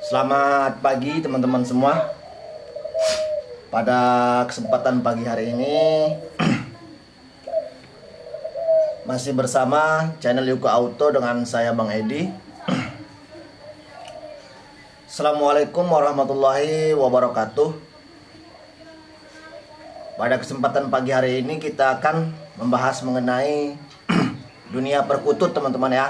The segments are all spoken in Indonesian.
Selamat pagi teman-teman semua. Pada kesempatan pagi hari ini masih bersama channel Yuko Auto dengan saya Bang Edi. Assalamualaikum warahmatullahi wabarakatuh. Pada kesempatan pagi hari ini kita akan membahas mengenai dunia perkutut teman-teman ya.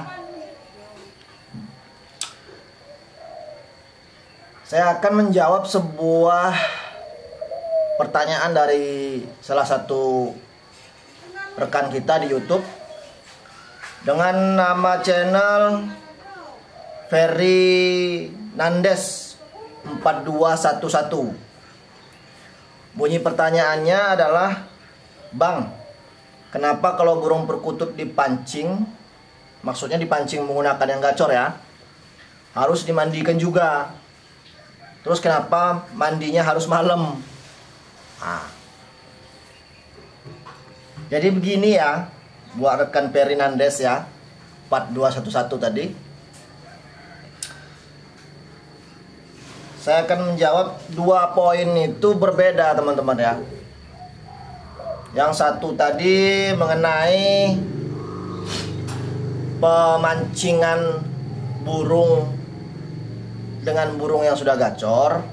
Saya akan menjawab sebuah pertanyaan dari salah satu rekan kita di YouTube dengan nama channel Ferry Nandes 4211. Bunyi pertanyaannya adalah, Bang, kenapa kalau burung perkutut dipancing, maksudnya dipancing menggunakan yang gacor ya, harus dimandikan juga? Terus kenapa mandinya harus malam? Jadi begini ya, buat rekan Ferry Nandes ya, 4211 tadi. Saya akan menjawab dua poin itu berbeda teman-teman ya. Yang satu tadi mengenai pemancingan burung dengan burung yang sudah gacor.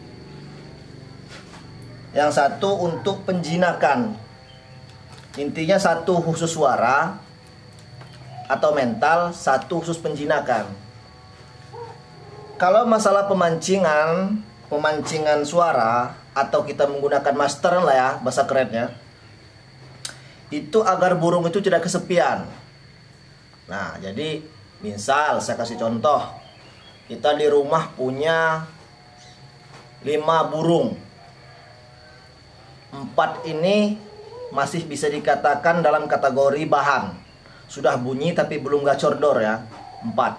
Yang satu untuk penjinakan. Intinya satu khusus suara atau mental, satu khusus penjinakan. Kalau masalah pemancingan suara atau kita menggunakan masteran lah ya, bahasa kerennya, itu agar burung itu tidak kesepian. Nah, jadi misal saya kasih contoh, kita di rumah punya 5 burung. 4 ini masih bisa dikatakan dalam kategori bahan. Sudah bunyi tapi belum gacor dor ya, 4.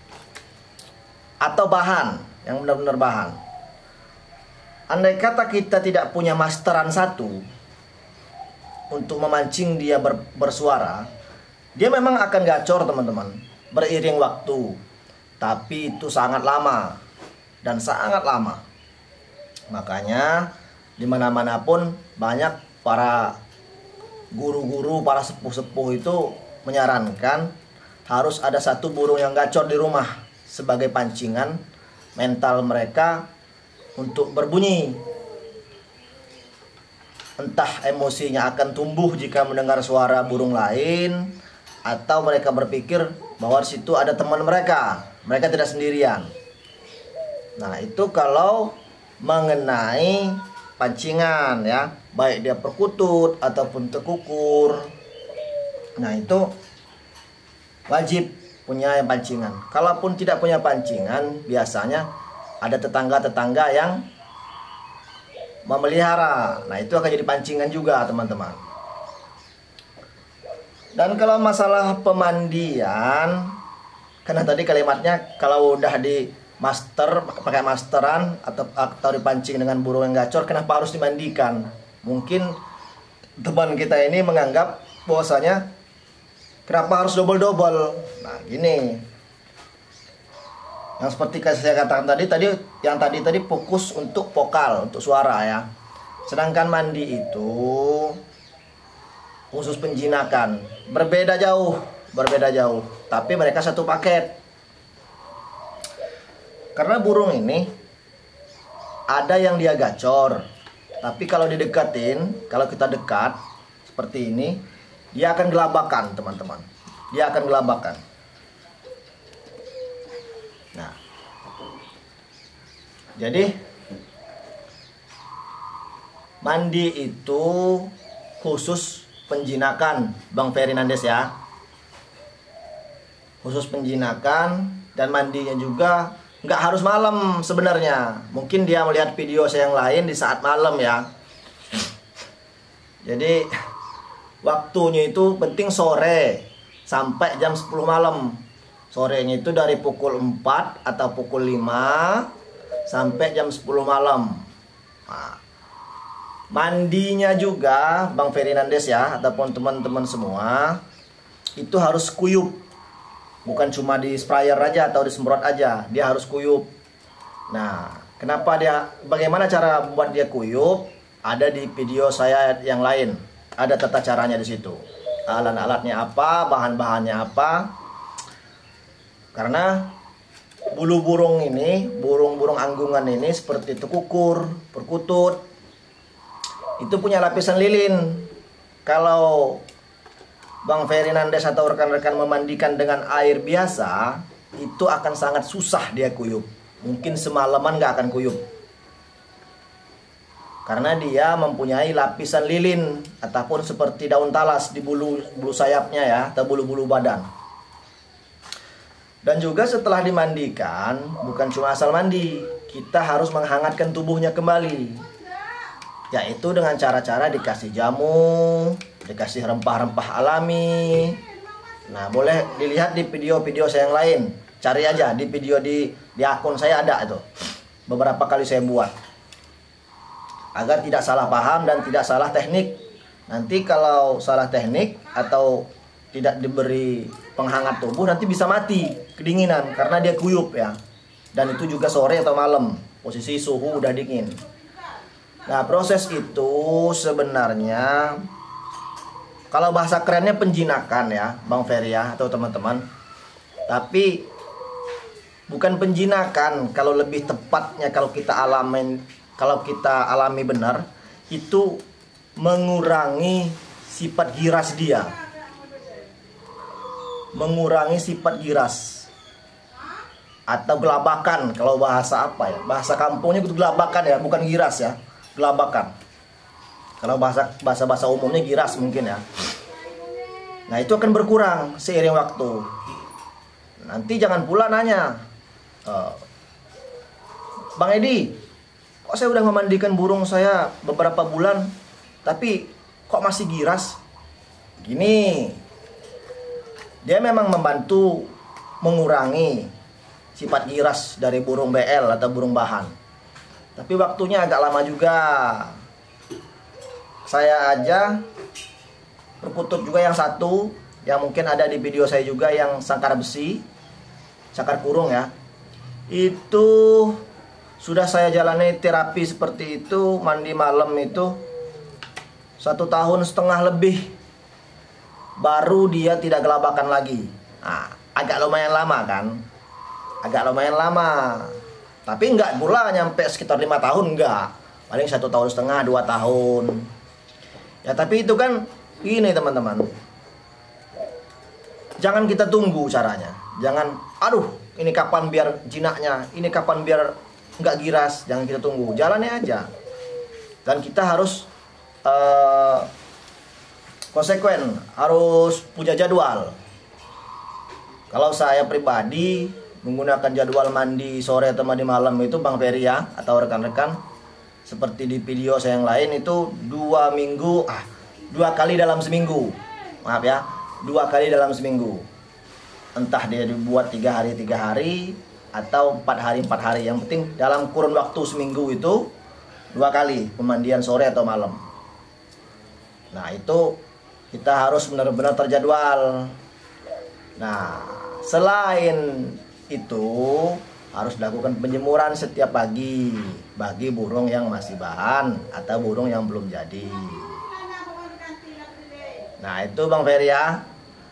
Atau bahan, yang benar-benar bahan. Andai kata kita tidak punya masteran satu untuk memancing dia bersuara, dia memang akan gacor teman-teman, beriring waktu. Tapi itu sangat lama dan sangat lama. Makanya dimana-mana pun banyak para guru-guru, para sepuh-sepuh itu menyarankan harus ada satu burung yang gacor di rumah sebagai pancingan mental mereka untuk berbunyi. Entah emosinya akan tumbuh jika mendengar suara burung lain, atau mereka berpikir bahwa di situ ada teman mereka tidak sendirian. Nah, itu kalau mengenai pancingan ya, baik dia perkutut ataupun tekukur. Nah, itu wajib punya yang pancingan. Kalaupun tidak punya pancingan, biasanya ada tetangga-tetangga yang memelihara. Nah, itu akan jadi pancingan juga teman-teman. Dan kalau masalah pemandian, karena tadi kalimatnya kalau udah di master, pakai masteran atau dipancing dengan burung yang gacor, kenapa harus dimandikan? Mungkin teman kita ini menganggap bahwasanya kenapa harus double-double. Nah, gini. Yang seperti saya katakan tadi fokus untuk vokal, untuk suara ya. Sedangkan mandi itu khusus penjinakan, berbeda jauh, tapi mereka satu paket. Karena burung ini ada yang dia gacor, tapi kalau didekatin, kalau kita dekat seperti ini, dia akan gelabakan teman-teman. Dia akan gelabakan. Nah, jadi mandi itu khusus penjinakan, Bang Ferry Nandes ya. Khusus penjinakan, dan mandinya juga nggak harus malam sebenarnya. Mungkin dia melihat video saya yang lain di saat malam ya. Jadi waktunya itu penting sore sampai jam 10 malam. Sorenya itu dari pukul 4 atau pukul 5 sampai jam 10 malam. Nah, mandinya juga Bang Ferry Nandes ya, ataupun teman-teman semua, itu harus kuyup. Bukan cuma di sprayer aja atau disemprot aja, dia harus kuyup. Nah, bagaimana cara buat dia kuyup? Ada di video saya yang lain. Ada tata caranya di situ. Alat-alatnya apa, bahan-bahannya apa. Karena bulu burung ini, burung-burung anggungan ini seperti itu kukur, perkutut. Itu punya lapisan lilin. Kalau Bang Fernandes atau rekan-rekan memandikan dengan air biasa, itu akan sangat susah dia kuyup. Mungkin semalaman gak akan kuyup. Karena dia mempunyai lapisan lilin ataupun seperti daun talas di bulu sayapnya ya, atau bulu-bulu badan. Dan juga setelah dimandikan, bukan cuma asal mandi, kita harus menghangatkan tubuhnya kembali. Yaitu dengan cara-cara dikasih jamu, dikasih rempah-rempah alami. Nah, boleh dilihat di video-video saya yang lain. Cari aja di video di akun saya ada itu. Beberapa kali saya buat. Agar tidak salah paham dan tidak salah teknik. Nanti kalau salah teknik atau tidak diberi penghangat tubuh, nanti bisa mati kedinginan karena dia kuyup ya. Dan itu juga sore atau malam, posisi suhu udah dingin. Nah, proses itu sebenarnya kalau bahasa kerennya penjinakan ya, Bang Ferry ya, atau teman-teman. Tapi bukan penjinakan, kalau lebih tepatnya kalau kita alami benar, itu mengurangi sifat giras dia. Mengurangi sifat giras atau gelabakan, kalau bahasa apa ya, bahasa kampungnya itu gelabakan ya, bukan giras ya, gelabakan. Kalau bahasa umumnya giras mungkin ya. Nah, itu akan berkurang seiring waktu. Nanti jangan pula nanya, Bang Edi, kok saya udah memandikan burung saya beberapa bulan tapi kok masih giras? Gini, dia memang membantu mengurangi sifat giras dari burung BL atau burung bahan. Tapi waktunya agak lama juga. Saya aja perkutut juga yang satu, yang mungkin ada di video saya juga, yang sangkar besi, sangkar kurung ya. Itu sudah saya jalani terapi seperti itu, mandi malam itu 1,5 tahun lebih. Baru dia tidak gelabakan lagi. Nah, agak lumayan lama kan? Agak lumayan lama. Tapi enggak pula nyampe sekitar 5 tahun, enggak. Paling 1,5 tahun, 2 tahun. Ya, tapi itu kan ini teman-teman. Jangan kita tunggu caranya. Jangan, aduh, ini kapan biar jinaknya, ini kapan biar enggak giras. Jangan kita tunggu, jalannya aja. Dan kita harus konsekuen, harus punya jadwal. Kalau saya pribadi menggunakan jadwal mandi sore atau mandi malam itu, Bang Ferry ya, atau rekan-rekan, seperti di video saya yang lain itu 2 kali dalam seminggu. Maaf ya, 2 kali dalam seminggu. Entah dia dibuat 3 hari atau 4 hari. Yang penting dalam kurun waktu seminggu itu 2 kali pemandian sore atau malam. Nah, itu kita harus benar-benar terjadwal. Nah, selain itu harus dilakukan penjemuran setiap pagi bagi burung yang masih bahan atau burung yang belum jadi. Nah, itu Bang Ferry ya,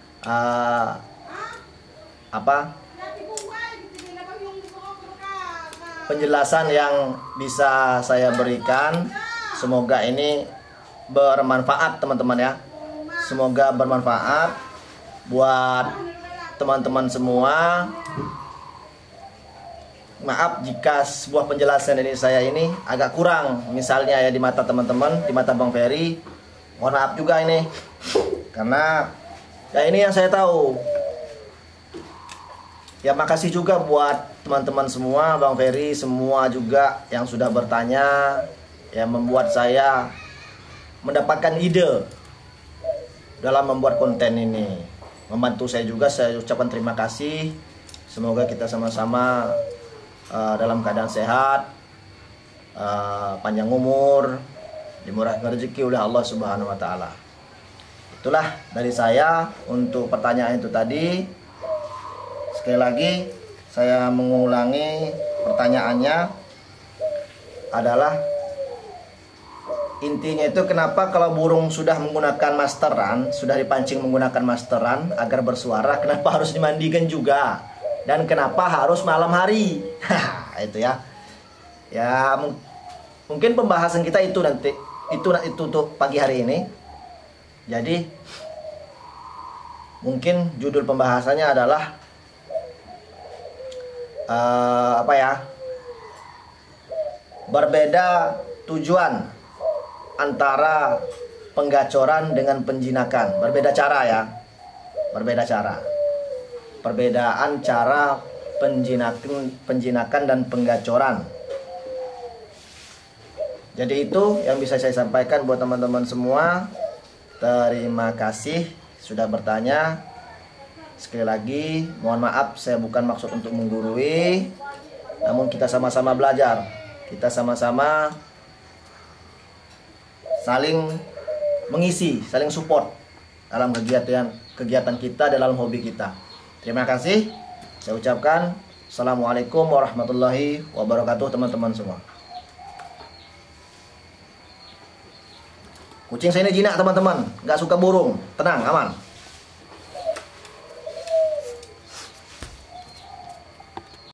penjelasan yang bisa saya berikan. Semoga ini bermanfaat teman-teman ya. Semoga bermanfaat buat teman-teman semua. Maaf jika sebuah penjelasan dari saya ini agak kurang, misalnya ya di mata teman-teman, di mata Bang Ferry. Mohon maaf juga ini, karena ya ini yang saya tahu. Ya, makasih juga buat teman-teman semua, Bang Ferry semua juga yang sudah bertanya, yang membuat saya mendapatkan ide dalam membuat konten ini. Membantu saya juga, saya ucapkan terima kasih. Semoga kita sama-sama dalam keadaan sehat, panjang umur, dimurahkan rezeki oleh Allah Subhanahu wa taala. Itulah dari saya untuk pertanyaan itu tadi. Sekali lagi saya mengulangi, Pertanyaannya adalah, intinya itu kenapa kalau burung sudah menggunakan masteran, sudah dipancing menggunakan masteran agar bersuara, kenapa harus dimandikan juga? Dan kenapa harus malam hari? Itu ya. Ya mungkin pembahasan kita itu nanti itu untuk pagi hari ini. Jadi mungkin judul pembahasannya adalah berbeda tujuan antara penggacoran dengan penjinakan. Berbeda cara ya. Berbeda cara. Perbedaan cara penjinakan dan penggacoran. Jadi itu yang bisa saya sampaikan buat teman-teman semua. Terima kasih sudah bertanya. Sekali lagi mohon maaf, saya bukan maksud untuk menggurui, namun kita sama-sama belajar. Kita sama-sama saling mengisi, saling support dalam kegiatan kita, dalam hobi kita. Terima kasih. Saya ucapkan Assalamualaikum warahmatullahi wabarakatuh teman-teman semua. Kucing saya ini jinak teman-teman, nggak suka burung. Tenang, aman.